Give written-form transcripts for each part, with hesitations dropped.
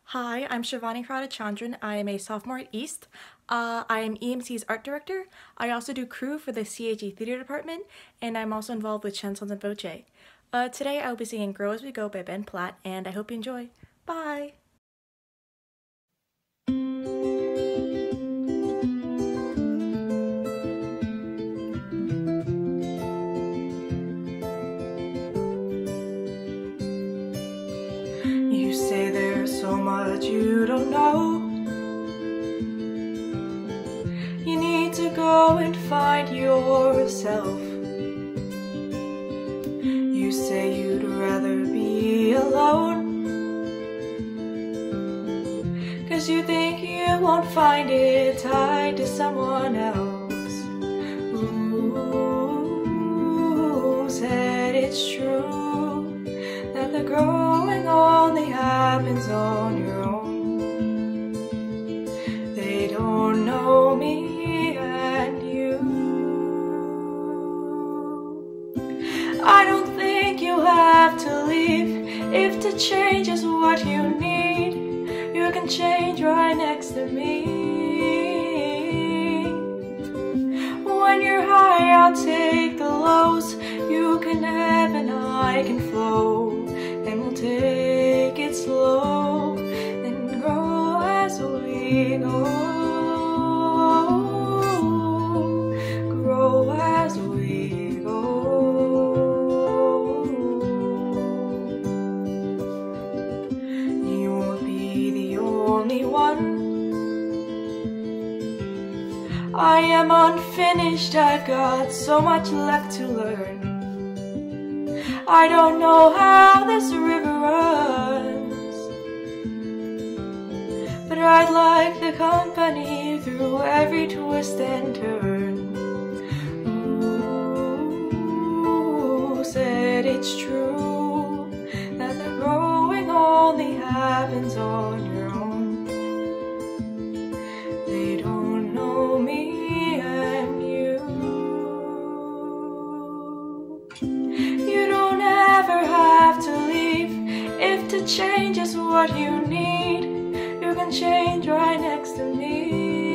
Hi, I'm Shivani Hirata-Chandran. I am a sophomore at East. I am EMC's art director. I also do crew for the CAG Theater Department, and I'm also involved with Chansons and Voce. Today I will be singing Grow As We Go by Ben Platt, and I hope you enjoy. Bye! You say there's so much you don't know. You need to go and find yourself. You say you'd rather be alone, 'cause you think you won't find it tied to someone else. Ooh, said it's true that the growing only happens on your own. They don't know me and you. I don't think you have to leave. If to change is what you need, you can change right next to me. When you're high, I'll take the lows. You can ebb and I can flow, and we'll take it slow and grow as we go. Grow as we go. You won't be the only one. I am unfinished, I've got so much left to learn. I don't know how this river runs, but I'd like the company through every twist and turn. Ooh, said it's true that the growing only happens on your own. They don't know me and you. You don't ever have to leave. If to change is what you need, you can change right next to me.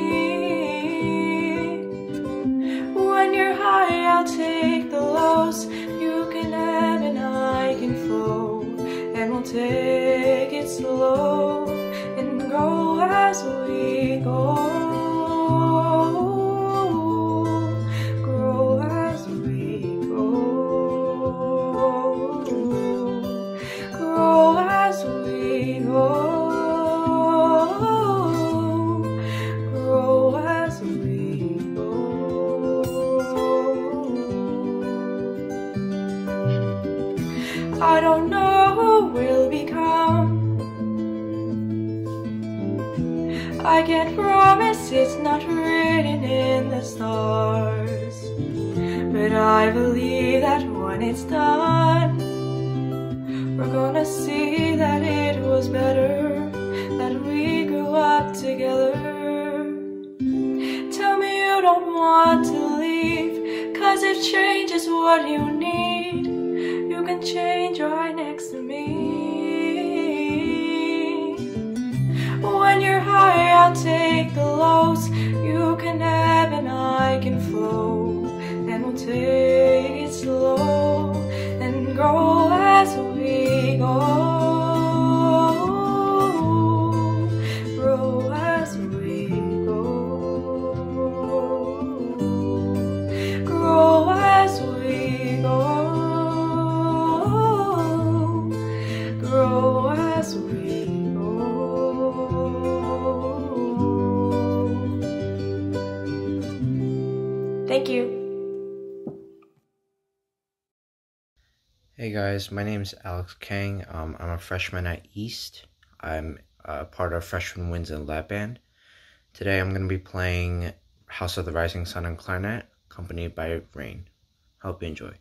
When you're high, I'll take the lows. You can ebb and I can flow, and we'll take it slow and grow as we go. Grow as we go. Grow as we go. Grow as we go. I don't know who we'll become. I can't promise, it's not written in the stars, but I believe that when it's done, we're gonna see that it was better, that we grew up together. Tell me you don't want to leave, 'cause if change is what you need, you can change right next to me. When you're high, I'll take the lows. You can ebb and I can flow, and we'll take it slow and grow as we go. Grow as we go. Grow as we go. Grow as we go. Thank you. Hey guys, my name is Alex Kang. I'm a freshman at East. I'm part of Freshman Winds and Lab Band. Today I'm going to be playing House of the Rising Sun on clarinet, accompanied by Raine. Hope you enjoy.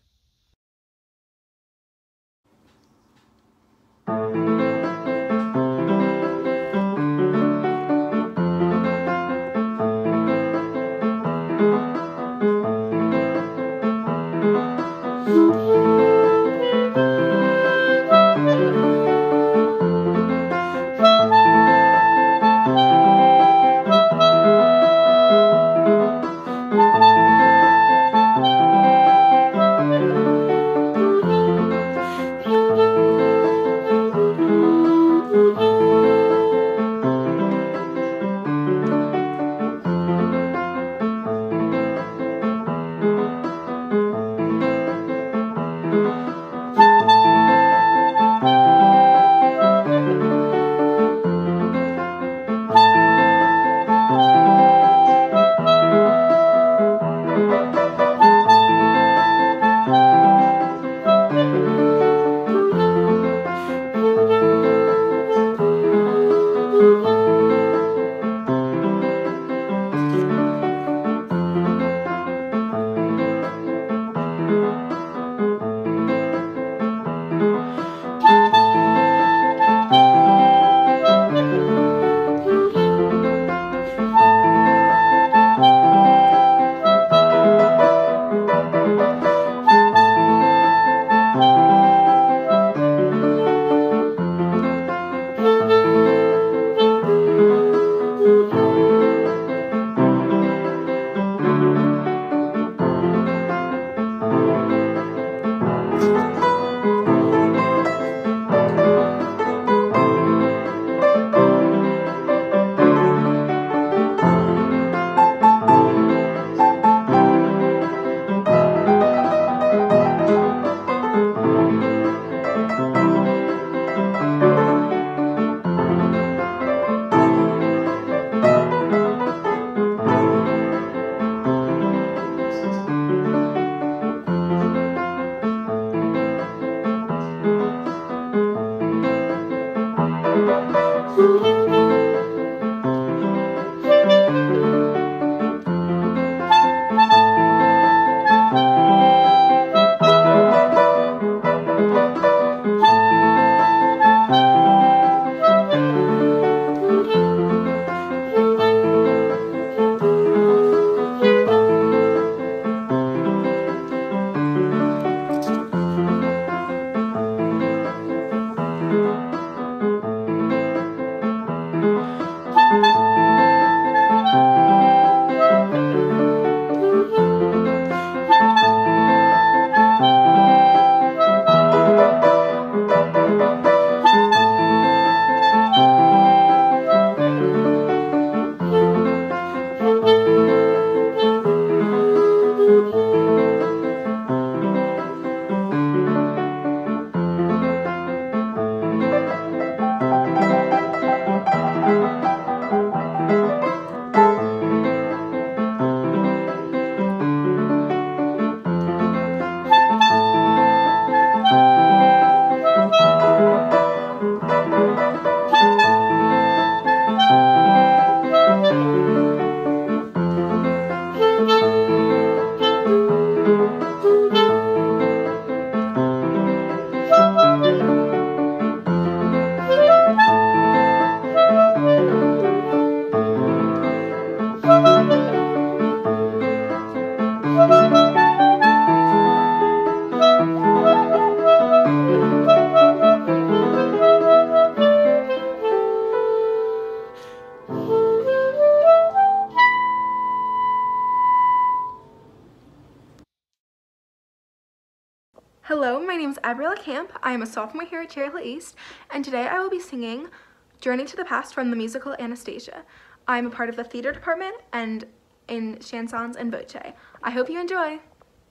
my name is Abriella Camp. I am a sophomore here at Cherry Hill East, and today I will be singing Journey to the Past from the musical Anastasia. I'm a part of the theater department and in chansons and voce. I hope you enjoy.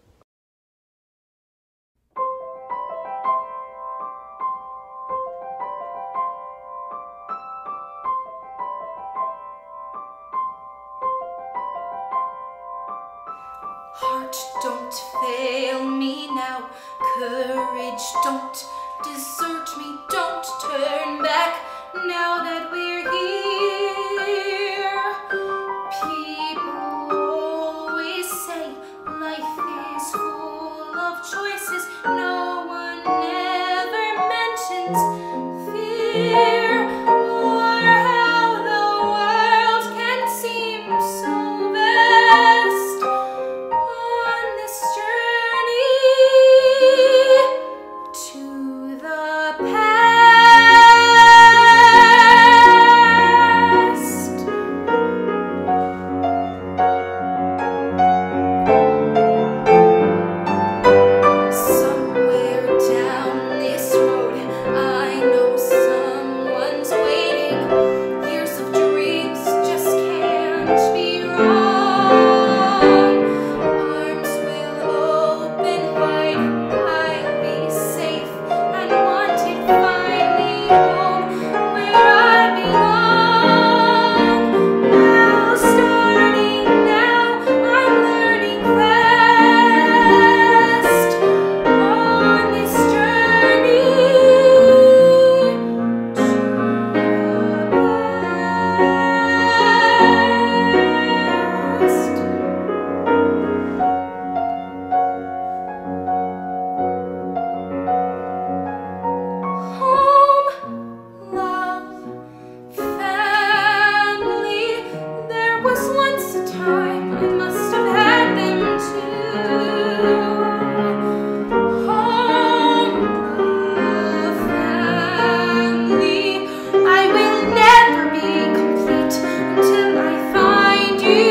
Heart, don't fail me now. Courage, don't desert me. Don't turn back now that we're here. People always say life is full of choices. No one ever mentions fear or how the world can seem so vast. On this journey to the past. Somewhere down this road, I know someone's waiting. Years of dreams just can't be wrong. Arms will open wide, I'll be safe and wanted. Finally home where I belong. Now starting now, I'm learning fast on this journey to the past. Home, love, family. There was once a time I must have had them too. Home, love, family. I will never be complete until I find you.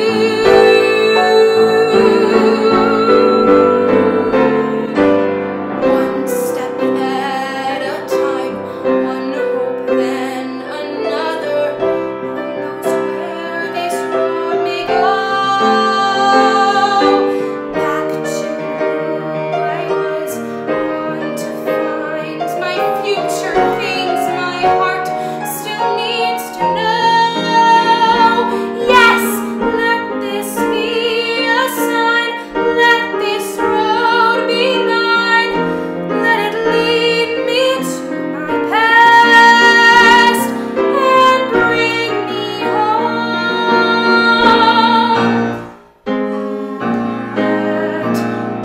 One step at a time, one hope then another. Who knows where this road may go? Back to who I was, on to find my future, things my heart still needs to know. Yes, let this be a sign, let this road be mine. Let it lead me to my past and bring me home at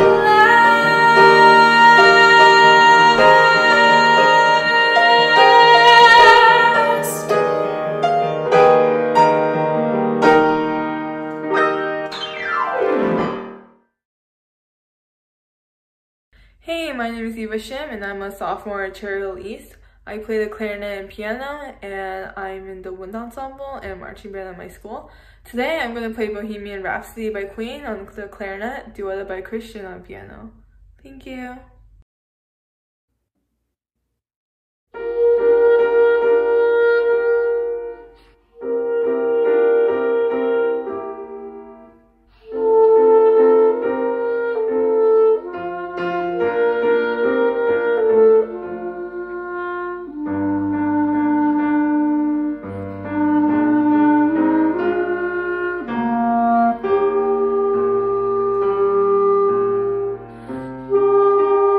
last. Hey, my name is Eva Shim and I'm a sophomore at Cherry Hill East. I play the clarinet and piano, and I'm in the wind ensemble and marching band at my school. Today I'm going to play Bohemian Rhapsody by Queen on the clarinet, duetted by Christian on piano. Thank you. Oh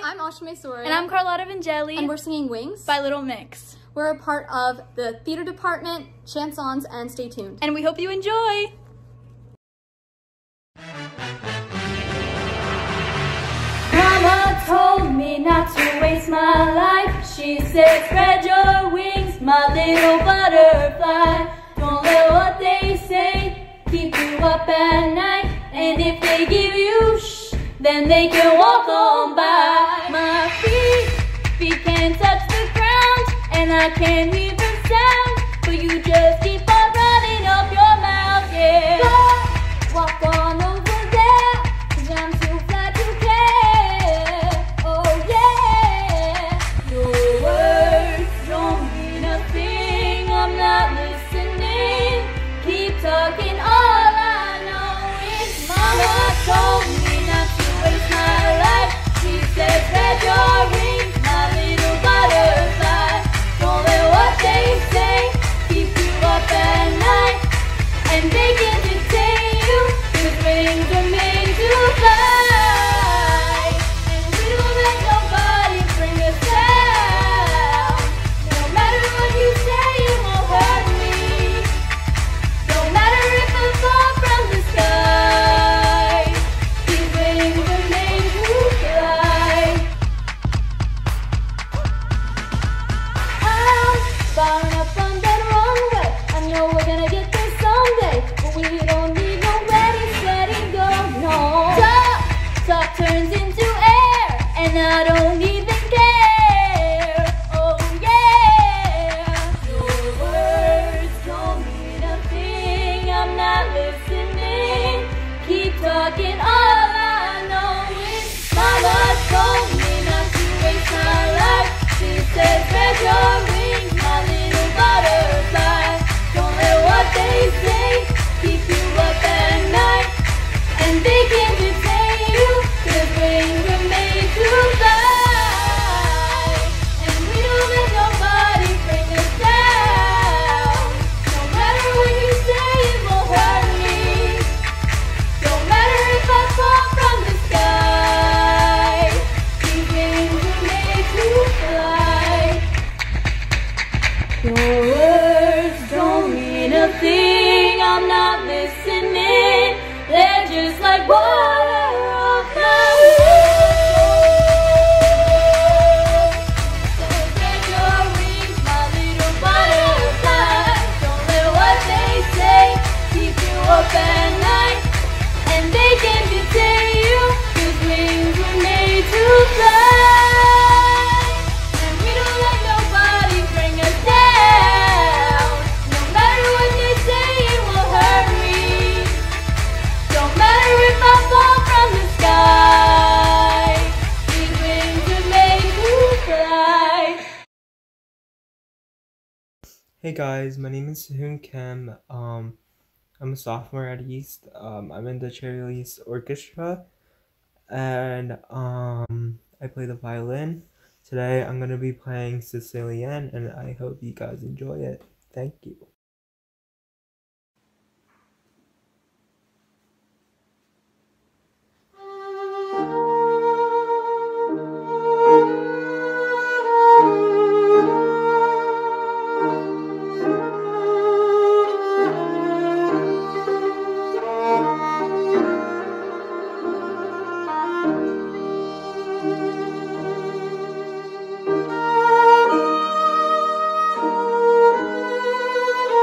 I'm Asha Maisuria. And I'm Carlotta Vingelli. And we're singing Wings by Little Mix. We're a part of the theater department, chansons, and stay tuned. And we hope you enjoy. Mama told me not to waste my life. She said, spread your wings, my little butterfly. Don't let what they say keep you up at night. And if they give you shh, then they can walk on by. My feet can't touch the ground, and I can't hear the sound, but you just keep on running up your mouth, yeah. Go, walk on over there, 'cause I'm too flat to care. Oh yeah, your words don't mean a thing. I'm not listening. Keep talking, all I know is Mama told me not to waste my life. She said, spread your wings, my little butterfly. Don't let what they say keep you up at night. And they can detain you, 'cause wings are made to fly. And we don't let nobody bring us down. No matter what you say, it won't hurt me. No matter if I fall from the sky, these wings are made to fly. I'm firing up on that runway. I know we're gonna get there someday, but we don't need no ready, steady, go, no. Talk turns into air, and I don't even care. Oh yeah, your words don't mean a thing. I'm not listening. Keep talking, all I know is Mama told me not to waste my life. She said, spread your wings, my little butterfly. Don't let what they say keep you up at night. And they can detain you, 'cause wings are made to fly. And we don't let nobody bring us down. No matter what you say, it won't hurt me. Don't matter if I fall from the sky. These wings are made to fly. Your words don't mean a thing. I'm not listening. They're just like water off my head. So spread your wings, my little butterfly. Don't let what they say keep you up at night. And they can detain you, 'cause wings were made to fly. And we don't let nobody bring us down. No matter what they say, it won't hurt me. Don't matter if I fall from the sky. These wings are made to fly. Hey guys, my name is Sehoon Kim. I'm a sophomore at East. I'm in the Cheerleaders Orchestra, and I play the violin. Today I'm gonna be playing Sicilian, and I hope you guys enjoy it. Thank you. Thank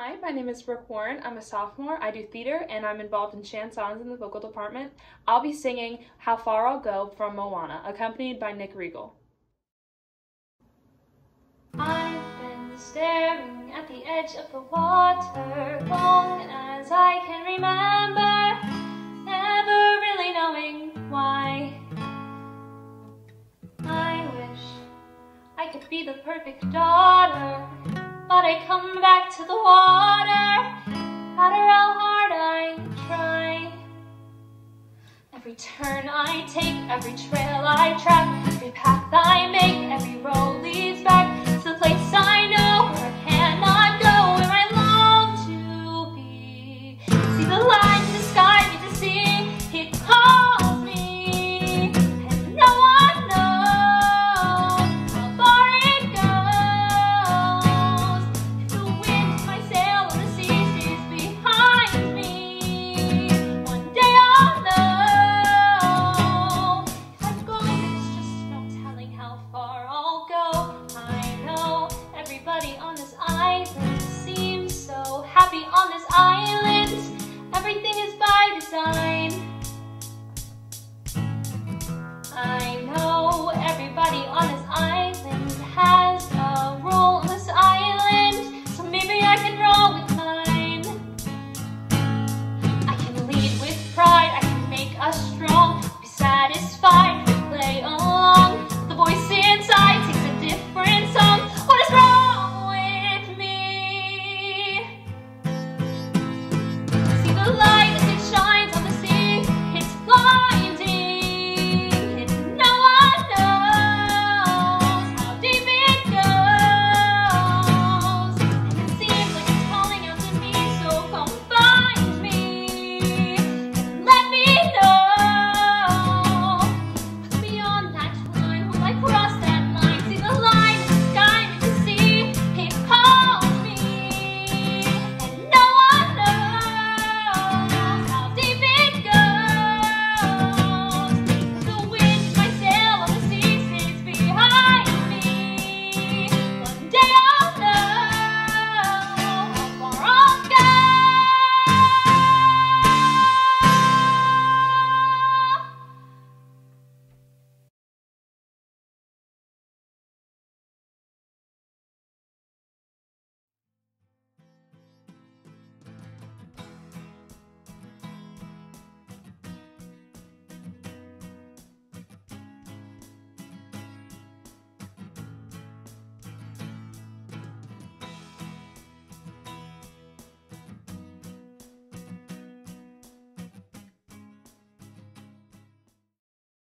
Hi, my name is Brooke Warren. I'm a sophomore. I do theater and I'm involved in chansons in the vocal department. I'll be singing How Far I'll Go from Moana, accompanied by Reigel. I've been staring at the edge of the water long as I can remember, never really knowing why. I wish I could be the perfect daughter, but I come back to the water, no matter how hard I try. Every turn I take, every trail I track, every path I make, every road leads